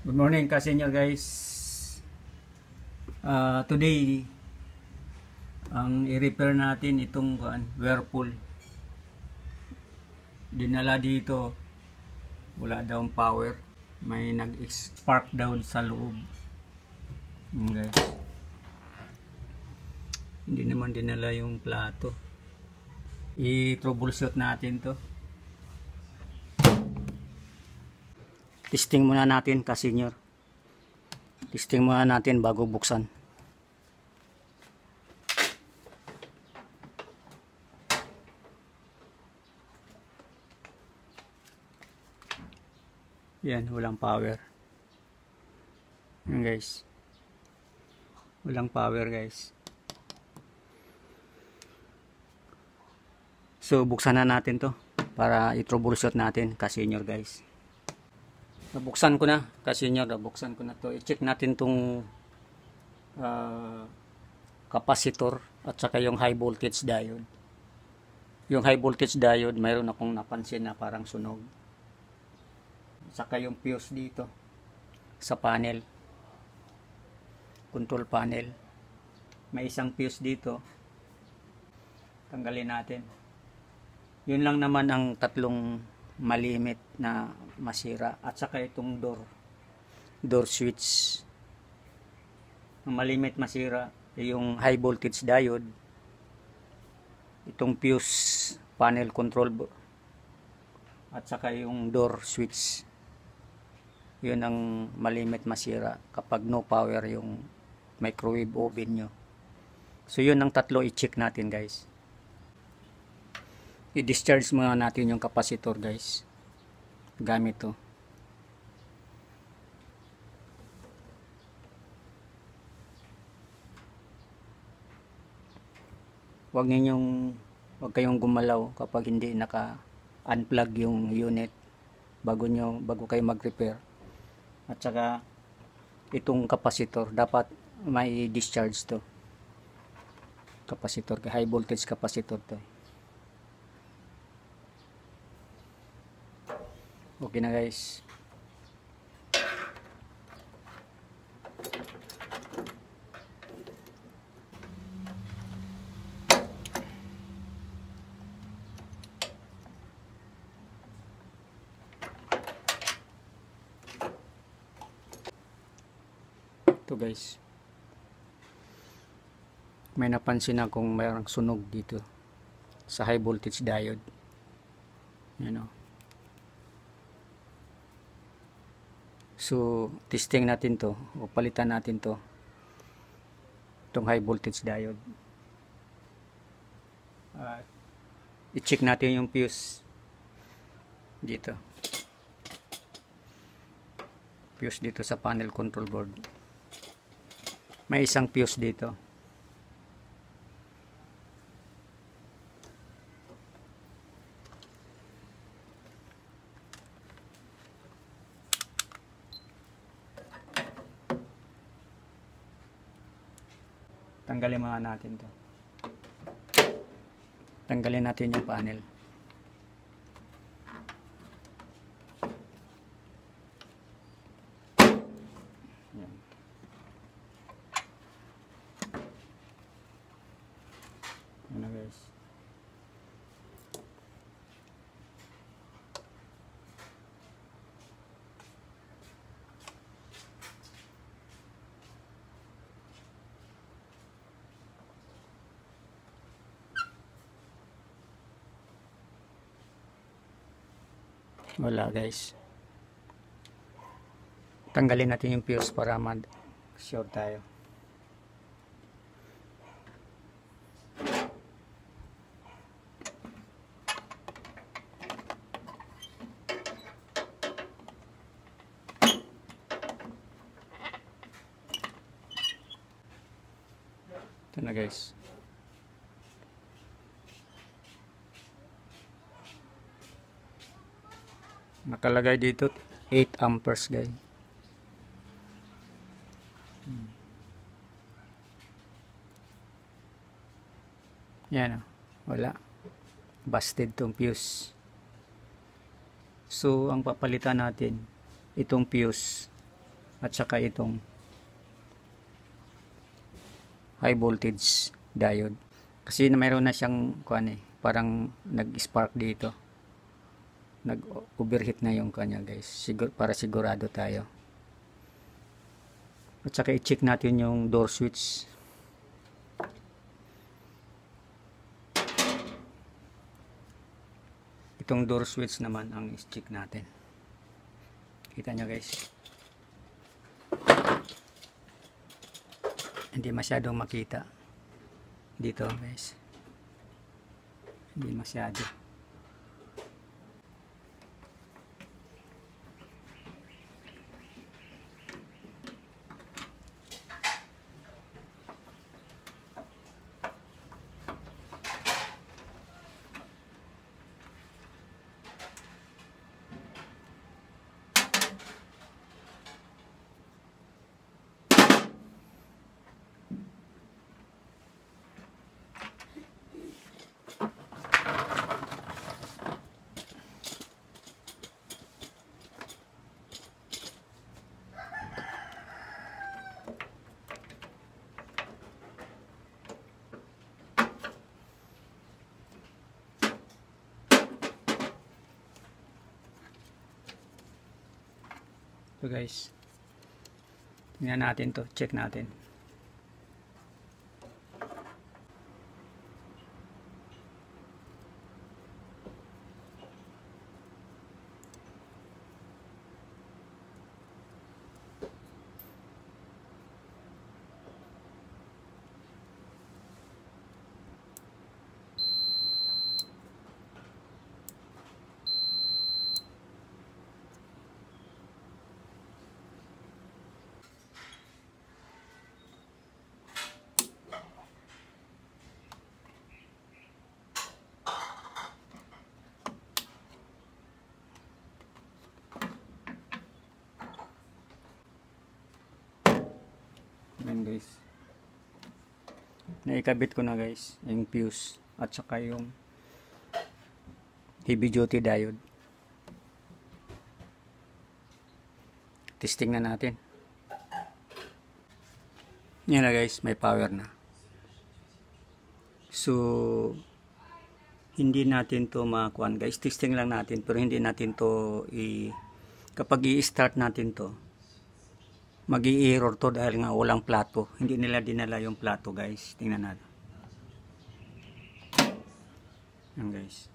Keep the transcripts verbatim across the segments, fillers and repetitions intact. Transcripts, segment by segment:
Good morning kasenyor guys. Uh, today ang i-repair natin itong kuan, Whirlpool. Dinala dito, wala daw power. May nag-spark daw sa loob. Yun guys. Hindi naman dinala yung plato. I-troubleshoot natin to. Testing muna natin kasenyor. Testing muna natin bago buksan. Yan, walang power. Yan guys. Walang power guys. So buksan na natin to para i-troubleshoot natin kasenyor guys. Nabuksan ko na kasenyor, nabuksan ko na to. I-check natin tong uh, capacitor at saka yung high voltage diode. Yung high voltage diode, mayroon akong napansin na parang sunog. Saka yung fuse dito sa panel, control panel, may isang fuse dito. Tanggalin natin. Yun lang naman ang tatlong malimit na masira, at saka itong door door switch ang malimit masira, yung high voltage diode, itong fuse panel control, at saka yung door switch. Yun ang malimit masira kapag no power yung microwave oven nyo. So yun ang tatlo, i-check natin guys. I-discharge muna natin yung capacitor guys gamit to. Huwag ninyong huwag kayong gumalaw kapag hindi naka-unplug yung unit bago nyo bago kayo mag-repair. At saka itong capacitor dapat may discharge to. Capacitor, high voltage capacitor to. Okay na guys. Ito guys. May napansin akong mayroong sunog dito sa high voltage diode. Yan o. So, testing natin to, o palitan natin to, itong high voltage diode. Uh, I-check natin yung fuse dito. Fuse dito sa panel control board. May isang fuse dito. Tanggalin muna natin to. Tanggalin natin yung panel. Yan. Yan na guys. Wala guys. Tanggalin natin yung fuse para mag-sure tayo. Ito na guys. Nakalagay dito eight amperes guys. Hmm. Yan o. Wala. Busted tong fuse. So ang papalitan natin itong fuse at saka itong high voltage diode. Kasi na mayroon na siyang kuan eh, parang nag-spark dito. Nag-overheat na yung kanya guys. Sigur, para sigurado tayo. At saka i-check natin yung door switch. Itong door switch naman ang i-check natin. Kita nyo guys. Hindi masyadong makita dito guys. Hindi masyado. So guys, tingnan natin to, check natin. Yan guys, naikabit ko na guys yung fuse at saka yung heavy duty diode. Testing na natin. Yan na guys, may power na. So hindi natin to makuan guys, testing lang natin, pero hindi natin to i kapag i-start natin to magi-error to dahil nga walang plato. Hindi nila dinala yung plato guys. Tingnan natin. Yan guys.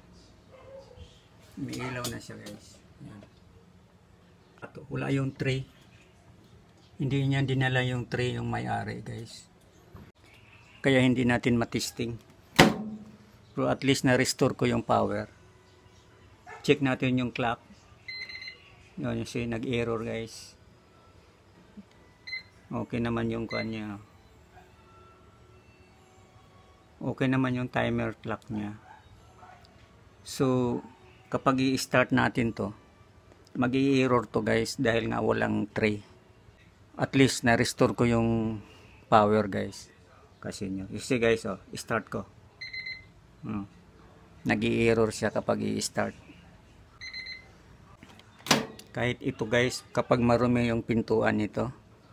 May ilaw na siya guys. Yan. Plato. Wala yung tray. Hindi niya dinala yung tray yung may-ari guys. Kaya hindi natin matesting. Pero at least na-restore ko yung power. Check natin yung clock. Yun yung siya nag-error guys. Okay naman yung kanya. Okay naman yung timer clock niya. So, kapag i-start natin to, mag-i-error to guys dahil nga walang tray. At least na-restore ko yung power guys. Kasi nyo. You see guys, oh, start ko. Hmm. Nag-i-error siya kapag i-start. Kahit ito guys, kapag marumi yung pintuan nito,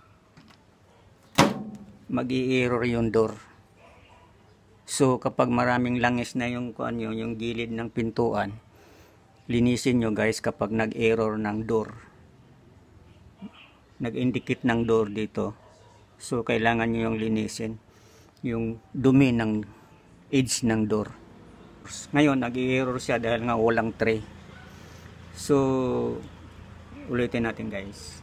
mag-i-error yung door. So kapag maraming langis na yung kuan nyo, yung gilid ng pintuan, linisin nyo guys kapag nag-error ng door. Nag-indicate ng door dito. So kailangan nyo yung linisin yung dumi ng edge ng door. Ngayon nag-i-error siya dahil nga walang tray. So ulitin natin guys.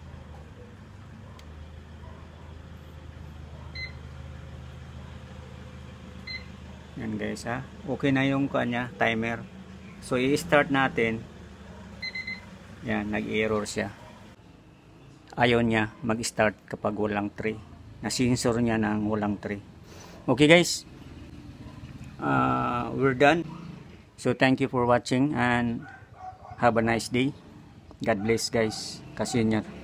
Yan guys ha. Okay na yung kanya timer. So i-start natin. Yan, nag-error siya. Ayaw niya mag-start kapag walang tray. Na-sensor niya ng walang tray. Okay guys. Uh, we're done. So thank you for watching and have a nice day. God bless guys. Kasenyor.